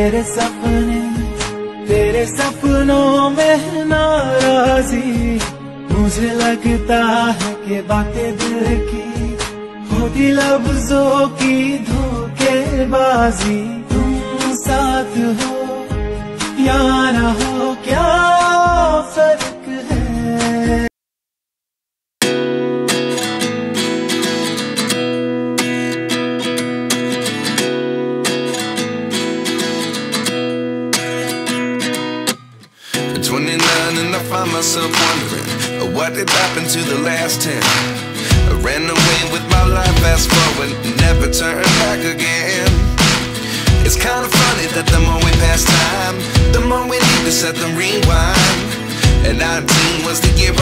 तेरे सपनों में नाराजी, मुझे लगता है कि बातें दिल की होती लफ्जों की धोखेबाजी। तुम साथ हो या ना हो, क्या फर्क है। And I find myself wondering what did happen to the last 10. I ran away with my life, fast forward, never turn back again. It's kind of funny that the more we pass time, the more we need to set the ring